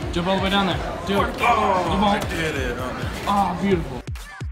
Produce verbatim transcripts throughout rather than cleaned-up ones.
Jump all the way down there. Do it. Oh, You won't. I did it. Oh, beautiful.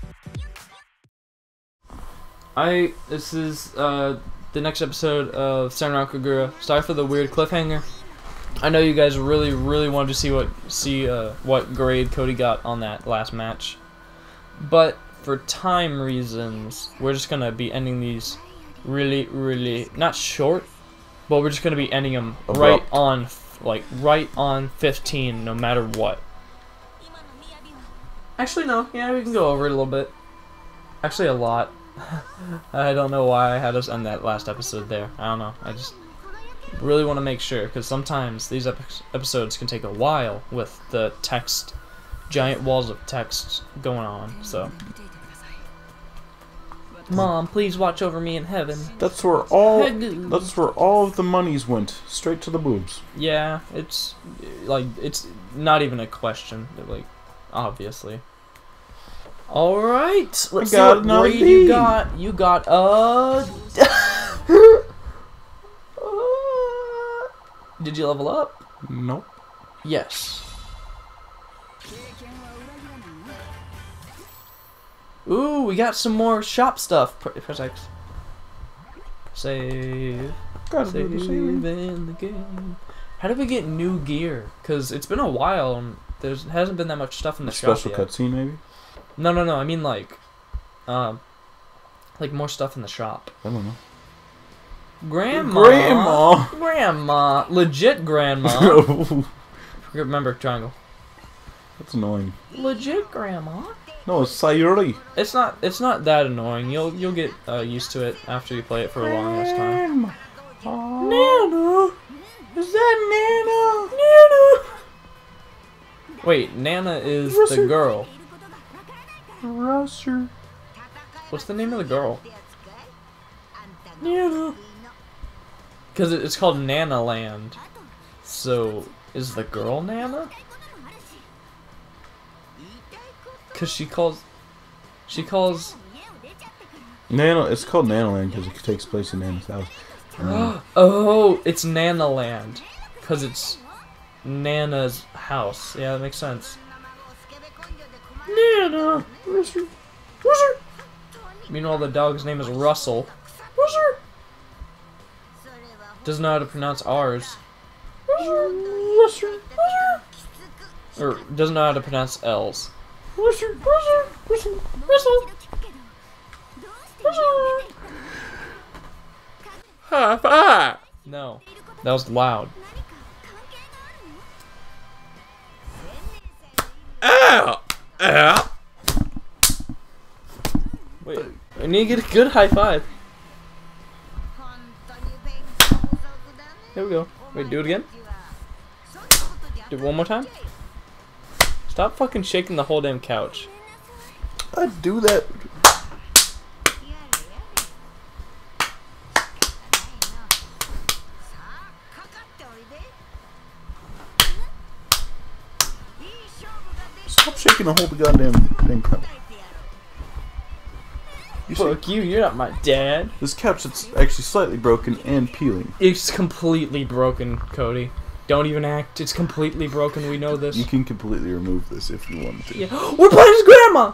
I. This is uh, the next episode of Senran Kagura. Sorry for the weird cliffhanger. I know you guys really, really wanted to see what see uh, what grade Cody got on that last match, but for time reasons, we're just gonna be ending these really, really not short, but we're just gonna be ending them Abrupt. right on, like right on fifteen, no matter what. Actually, no. Yeah, we can go over it a little bit. Actually, a lot. I don't know why I had us end that last episode there. I don't know. I just really want to make sure, because sometimes these epi episodes can take a while with the text, giant walls of text going on, so. Mom, please watch over me in heaven. That's where all that's where all of the monies went, straight to the boobs. Yeah, it's like it's not even a question, like obviously. All right, let's see what grade you got. You got a. Did you level up? Nope. Yes. Ooh, we got some more shop stuff. Press X. Save. Gotta Save do the saving. in the game. How did we get new gear? Because it's been a while and there hasn't been that much stuff in the shop Special yet. cutscene, maybe? No, no, no. I mean like, um, like more stuff in the shop. I don't know. Grandma. Grandma. Grandma. Legit grandma. Remember triangle. That's annoying. Legit grandma. No, it's Sayuri. It's not. It's not that annoying. You'll you'll get uh, used to it after you play it for a long enough time. Nana. Is that Nana? Nana. Wait, Nana is Russer. the girl. Russer. What's the name of the girl? Nana. Because it's called Nana Land. So is the girl Nana? Because she calls. She calls. Nana. It's called Nanaland because it takes place in Nana's house. Um, Oh, it's Nana Land. Because it's Nana's house. Yeah, that makes sense. Nana! Russer! Russer! Meanwhile, the dog's name is Russell. Russer! Doesn't know how to pronounce R's. Russer! Russer! Or doesn't know how to pronounce L's. Russer! Russer! Russer! Russer! Russer! High five! No, that was loud. Ow! Ow! Wait, I need to get a good high five. There we go. Wait, do it again. Do it one more time. Stop fucking shaking the whole damn couch. I do that. Stop shaking the whole goddamn thing. You Fuck see, you, you're not my dad. this couch is actually slightly broken and peeling. It's completely broken, Cody. Don't even act. It's completely broken. We know this. You can completely remove this if you want to. Yeah. We're playing as grandma!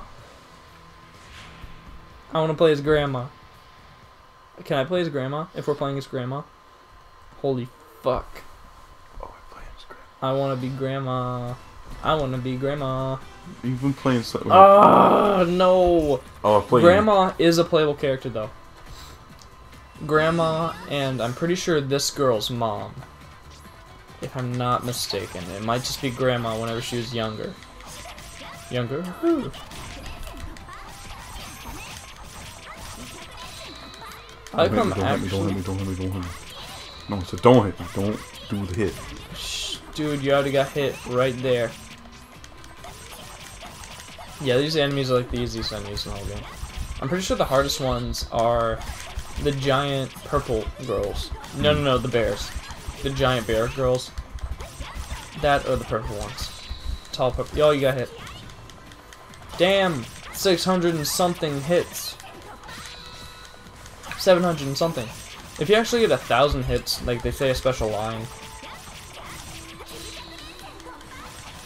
I want to play as grandma. Can I play as grandma if we're playing as grandma? Holy fuck. Oh, I play as grandma. I want to be grandma. I want to be grandma. You've been playing something. Ah, no. Oh, I play. Grandma is a playable character, though. Grandma, and I'm pretty sure this girl's mom. If I'm not mistaken. It might just be grandma whenever she was younger. Younger? Who? I Don't come hit me, don't hit me, don't actually. hit me, don't hit me, don't hit me. No, I said don't hit me, don't do the hit. Shh, dude, you already got hit right there. Yeah, these enemies are like the easiest enemies in the whole game. I'm pretty sure the hardest ones are the giant purple girls. No, no, no, the bears. The giant bear girls. That or the purple ones. Tall purple. Yo, you got hit. Damn, six hundred and something hits. seven hundred and something. If you actually get a thousand hits, like they say a special line.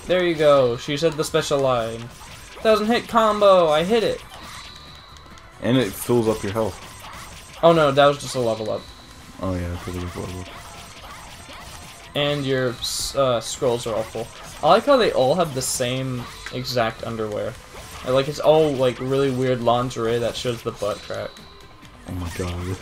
There you go. She said the special line. Thousand hit combo. I hit it. And it fills up your health. Oh no, that was just a level up. Oh yeah, because it was a level up. And your uh, scrolls are all full. I like how they all have the same exact underwear. Like it's all like really weird lingerie that shows the butt crack. Oh my god.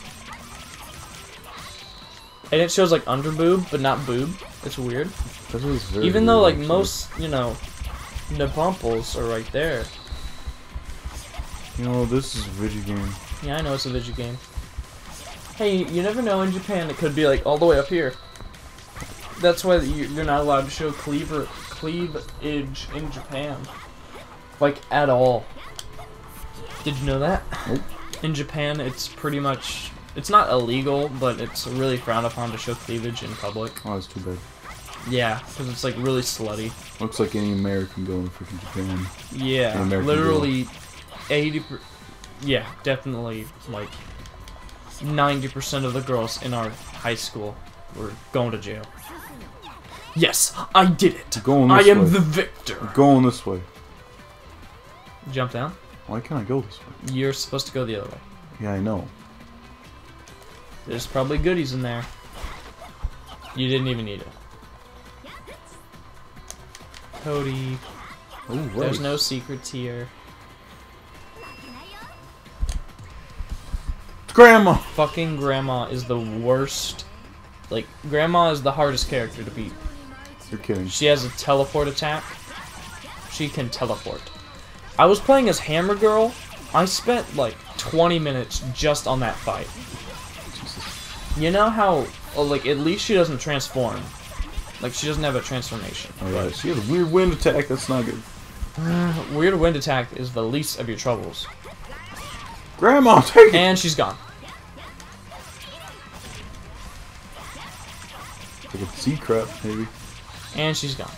And it shows like under boob, but not boob. It's weird. That is very Even though weird, like actually. most, you know, nipumples are right there. You know, this is a video game. Yeah, I know it's a video game. Hey, you never know in Japan it could be like all the way up here. That's why you- you're not allowed to show cleaver cleavage in Japan. Like, at all. Did you know that? Nope. In Japan, it's pretty much... It's not illegal, but it's really frowned upon to show cleavage in public. Oh, that's too bad. Yeah, because it's like really slutty. Looks like any American going to freaking Japan. Yeah, An American literally eighty per yeah, definitely like ninety percent of the girls in our high school were going to jail. Yes, I did it! Going I this am way. the victor! We're going this way. Jump down? Why can't I go this way? You're supposed to go the other way. Yeah, I know. There's probably goodies in there. You didn't even need it. Cody, Oh, right. there's no secrets here. Grandma! Fucking Grandma is the worst. Like, Grandma is the hardest character to beat. You're kidding. She has a teleport attack. She can teleport. I was playing as Hammer Girl. I spent like twenty minutes just on that fight. Jesus. You know how, oh, like, at least she doesn't transform. Like, she doesn't have a transformation. Oh yeah, she has a weird wind attack. That's not good. Weird wind attack is the least of your troubles. Grandma, take it! And she's gone. Like a sea crab, maybe. And she's gone.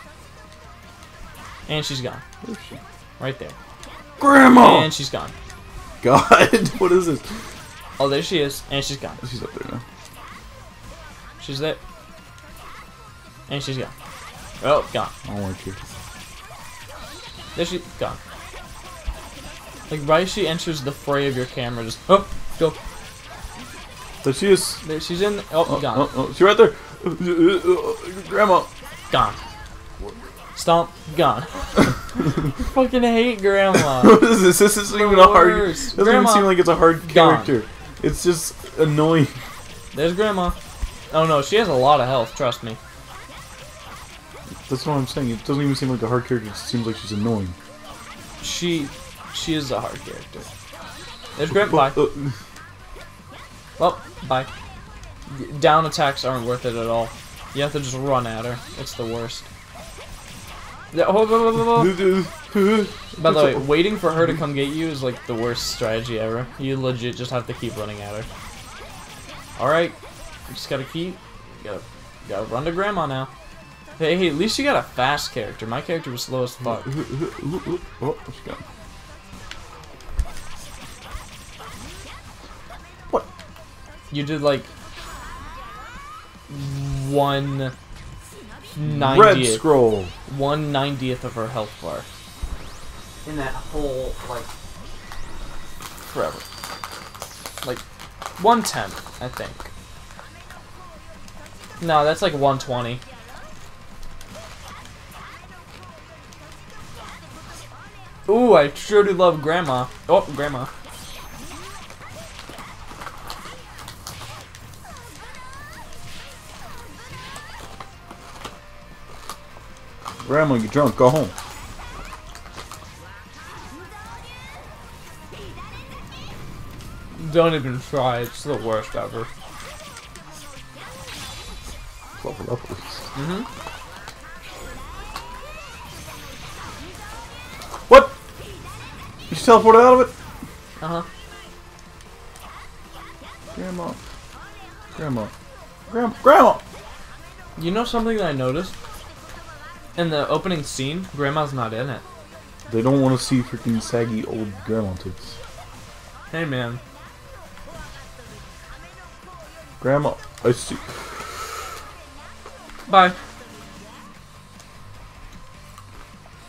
And she's gone. Where is she? Right there. Grandma! And she's gone. God, what is this? Oh, there she is. And she's gone. She's up there now. She's there. And she's gone. Oh, gone. I don't like her. There she gone. Like right as she enters the fray of your camera, just oh go. There she is. There she's in. Oh, Oh, gone. oh, oh, she's right there. Grandma. Gone. Stomp. Gone. Fucking hate Grandma. What is this? This isn't even a hard. worst. Doesn't Grandma. even seem like it's a hard Gone. character. It's just annoying. There's Grandma. Oh no, she has a lot of health. Trust me. That's what I'm saying. It doesn't even seem like a hard character. It seems like she's annoying. She, she is a hard character. There's Grandma. Bye. Uh, Well, bye. Down attacks aren't worth it at all. You have to just run at her. It's the worst. Yeah, oh, oh, oh, oh, oh. By the way, waiting for her to come get you is like the worst strategy ever. You legit just have to keep running at her. Alright, you just gotta keep, you gotta, you gotta run to Grandma now. Hey, hey, at least you got a fast character. My character was slow as fuck. Oh, she got. What? You did like one Red ninetieth, scroll. one ninetieth of her health bar. In that whole like forever, like one tenth, I think. No, that's like one twenty. Ooh, I sure do love Grandma. Oh, Grandma. Grandma, you drunk? Go home. Don't even try. It's the worst ever. Level up, please. Mm-hmm. What? You just teleported out of it? Uh-huh. Grandma. Grandma. Grandma. Grandma! You know something that I noticed? In the opening scene, Grandma's not in it. They don't want to see freaking saggy old grandma tits. Hey, man. Grandma, I see. Bye.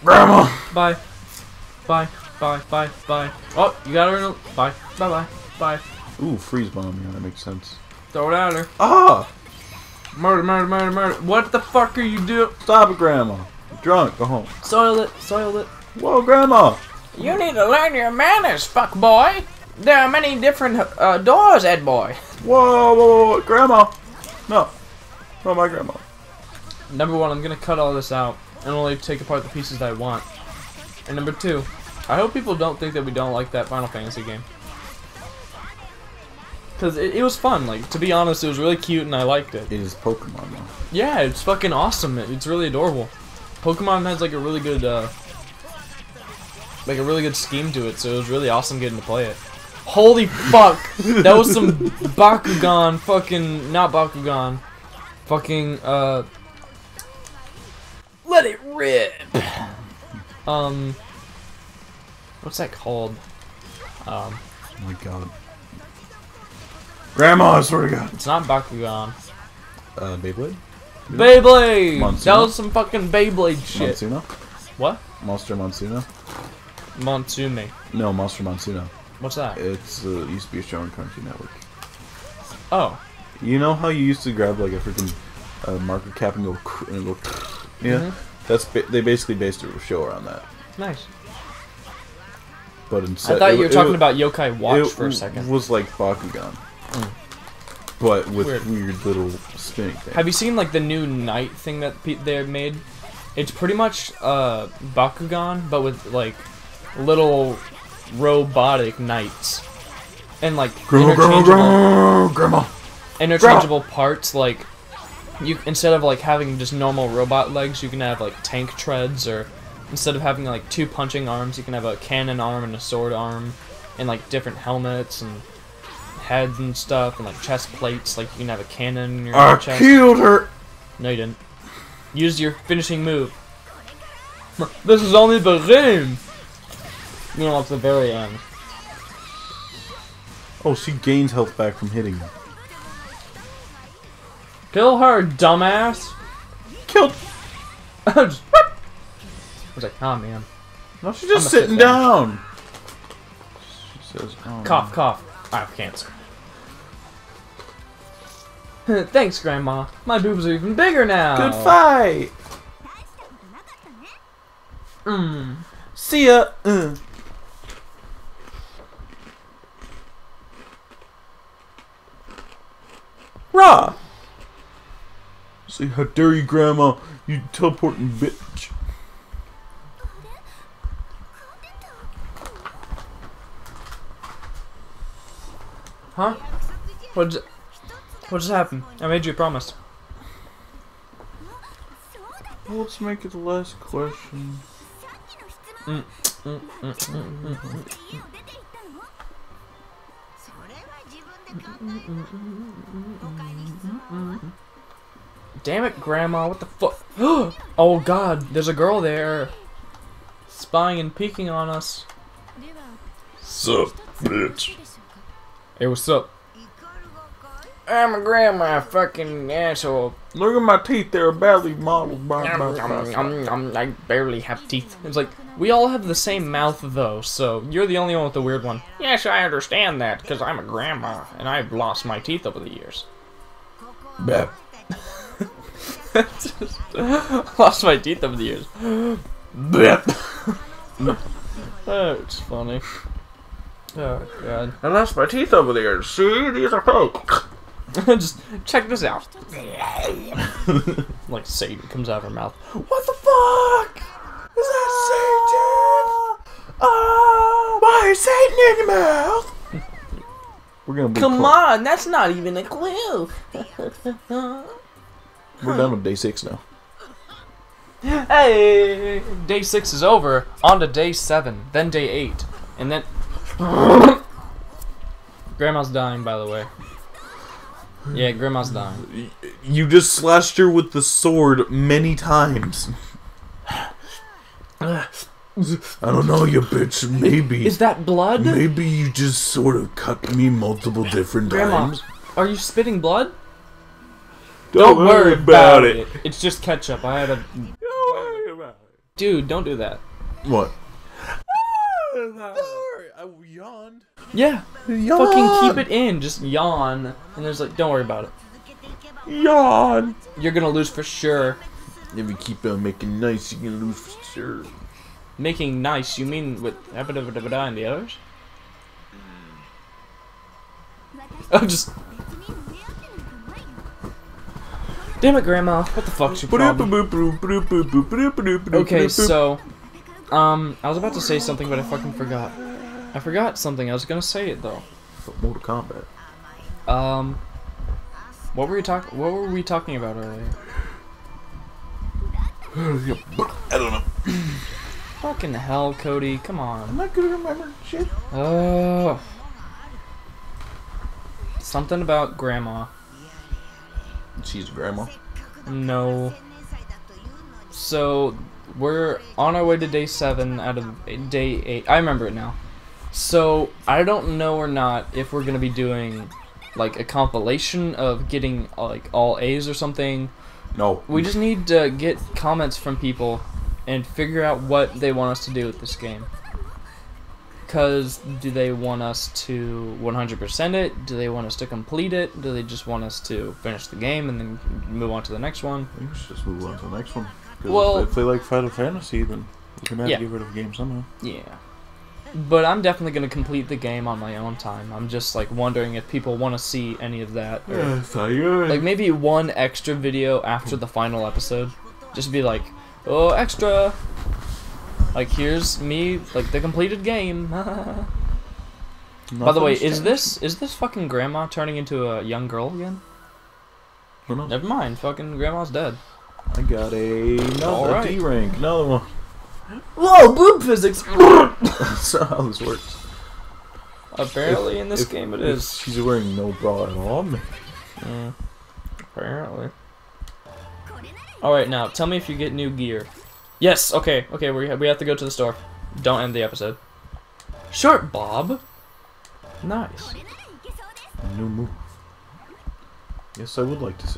Grandma! Bye. Bye. Bye. Bye. Bye. Oh, you got her. Bye. Bye. Bye. Bye. Ooh, freeze bomb. Yeah, that makes sense. Throw it at her. Ah! Murder, murder, murder, murder. What the fuck are you doing? Stop it, Grandma. You're drunk. Go home. Soil it. Soil it. Whoa, Grandma! You need to learn your manners, fuck boy. There are many different uh, doors, Ed boy. Whoa, whoa, whoa, whoa, Grandma! No. Not my grandma. Number one, I'm gonna cut all this out and only take apart the pieces that I want. And number two, I hope people don't think that we don't like that Final Fantasy game. Because it, it was fun, like, to be honest, it was really cute and I liked it. It is Pokemon, though. Yeah, it's fucking awesome. It, it's really adorable. Pokemon has, like, a really good, uh... like, a really good scheme to it, so it was really awesome getting to play it. Holy fuck! That was some Bakugan fucking... not Bakugan. Fucking, uh... let it rip! Um... What's that called? Um... Oh my god. Grandma, I swear to god. It's not Bakugan. Uh, Beyblade? Beyblade! Monsuno? That was some fucking Beyblade shit. Monsuno? What? Monster Monsuno? Monsume. No, Monster Monsuno. What's that? It's, uh, it used to be a show on Cartoon Network. Oh. You know how you used to grab, like, a freaking uh, marker cap and go, and go, yeah? Mm-hmm. That's, ba they basically based a show around that. Nice. But instead, I thought it, you were it, talking it, about Yokai Watch it for a second. It was like Bakugan. Mm. But with Weird. weird little spinning things. Have you seen like the new Knight thing that pe they made? It's pretty much uh, Bakugan, but with like little robotic knights and like Grandma, interchangeable, grandma, grandma. interchangeable parts. Like you instead of like having just normal robot legs, you can have like tank treads, or instead of having like two punching arms, you can have a cannon arm and a sword arm, and like different helmets and heads and stuff, and like chest plates. Like you can have a cannon in your I chest. killed her. No, you didn't. Use your finishing move. This is only the beginning. You know, it's the very end. Oh, she gains health back from hitting me. Kill her, dumbass. Killed. Just, I was like, oh man. No, she's just I'ma sitting sit down. down. She says, oh, Cough, cough. I have cancer. Thanks, Grandma. My boobs are even bigger now. good fight. Mm. See ya. Uh. Rah. Say, how dare you, Grandma? You teleporting bitch. Huh? What just, what just happened? I made you a promise. Well, let's make it the last question. Mm, mm, mm, mm, mm, mm. Damn it, Grandma, what the fuck? Oh god, there's a girl there. Spying and peeking on us. Sup, bitch. Hey, what's up? I'm a grandma, fucking asshole. Look at my teeth, they're badly modeled by Um, my um, um, um, I barely have teeth. It's like, we all have the same mouth though, so you're the only one with the weird one. Yes, I understand that, because I'm a grandma, and I've lost my teeth over the years. Bap. Lost my teeth over the years. Bap. That's funny. Oh god. I lost my teeth over there. See, these are fake. Just check this out. Like Satan comes out of her mouth. What the fuck? Is that Satan? Oh, why is Satan in your mouth? We're gonna be Come close. on, that's not even a clue. We're done with day six now. Hey, day six is over. On to day seven, then day eight, and then Grandma's dying, by the way. Yeah, Grandma's dying. You just slashed her with the sword many times. I don't know, you bitch. Maybe. Is that blood? Maybe you just sort of cut me multiple different Grandma, times. are you spitting blood? Don't, worry about it. It's just ketchup. I had a. Don't worry about it. Dude, don't do that. What? I yawned. Yeah. Yawn. Fucking keep it in. Just yawn. And there's like, don't worry about it. Yawn. You're gonna lose for sure. If you keep on making nice, you can lose for sure. Making nice, you mean with Abba-dabba-dabba-da and the others? Oh, just... Damn it, Grandma. What the fuck's your problem? Okay, so... Um, I was about to say something, but I fucking forgot. I forgot something. I was gonna say it, though. Mortal Kombat. Um... What were we talk- What were we talking about earlier? I don't know. Fucking hell, Cody. Come on. I'm not gonna remember shit. Oh... Something about Grandma. She's grandma. No. So, we're on our way to day seven out of day eight. I remember it now. So, I don't know or not if we're going to be doing, like, a compilation of getting, like, all A's or something. No. We just need to get comments from people and figure out what they want us to do with this game. Because do they want us to one hundred percent it? Do they want us to complete it? Do they just want us to finish the game and then move on to the next one? I think we should just move on to the next one. 'Cause Well, if they like Final Fantasy, then we're gonna have yeah. to get rid of the game somehow. Yeah. But I'm definitely going to complete the game on my own time. I'm just like wondering if people want to see any of that. Or, Yes, I am. like maybe one extra video after the final episode. Just be like, oh, extra! Like, here's me, like, the completed game. By the way, is this is this fucking grandma turning into a young girl again? Who knows? Never mind, fucking grandma's dead. I got a another Alright. D rank, another one. Whoa, boob physics! That's not how this works. Apparently, If- in this if- game it if is. She's wearing no bra at all. Man. Mm, apparently. Alright, now, tell me if you get new gear. Yes, okay, okay, we, we have to go to the store. Don't end the episode. Short Bob! Nice. New move. Yes, I would like to save.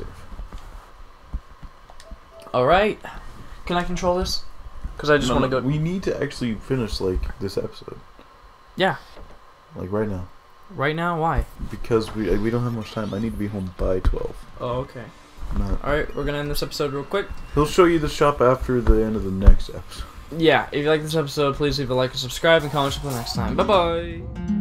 Alright. Can I control this? Because I just No, want to no, go... We need to actually finish, like, this episode. Yeah. Like, right now. Right now? Why? Because we we don't have much time. I need to be home by twelve. Oh, okay. Not. Alright, we're gonna end this episode real quick. He'll show you the shop after the end of the next episode. Yeah, if you like this episode, please leave a like and subscribe and comment for the next time. Bye-bye!